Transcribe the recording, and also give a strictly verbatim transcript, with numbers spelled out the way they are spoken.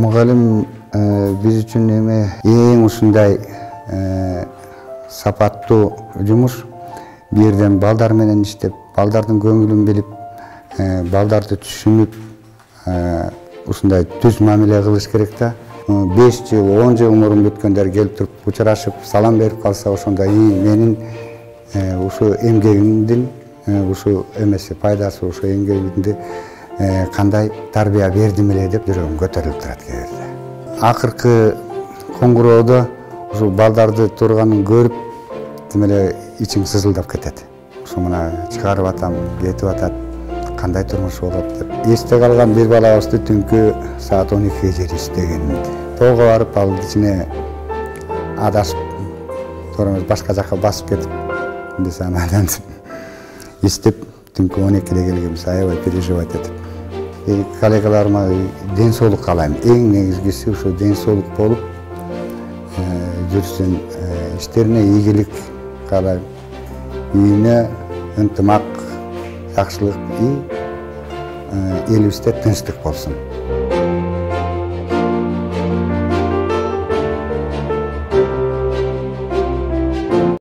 Мугалим биз үчүн эме эң ушундай сапаттуу жумуш. Бир жерден балдар менен иштеп, балдардын көңүлүн билип, балдарды түшүнүп, ушундай түз мамиле кылыш керек да. беш жыл, он жыл мурун бүткөндөр келип туруп учурашып, салам берип калса, ошондо менин ушу эмгегимдин ушу эмеси пайдасы, ушу эмгегимди кандай тарбия бердим эле деп жүрөгүм көтөрүлүп турат кээ бирде. Акыркы коңгуроодо ушу балдарды турганын көрүп, тим эле ичиң сызылдап кетет. Ушу мына чыгарып атам, кетип атат, кандай турмуш болот деп. Эсте калган бир балабызды түнкү саат он экиге чейин иштегенди. Тоого барып, ал ичине адашып, sonra башка жака басып кетип, биз анан иштеп, түнкү он экиде келгенбиз, аябай переживать этип. Коллегаларыма ден соолук каалайм. Эң негизгиси ушу ден соолук болуп жүрсүн, иштерине ийгилик каалайм. Үйүнө ынтымак, жакшылык и элибизде тынчтык болсун.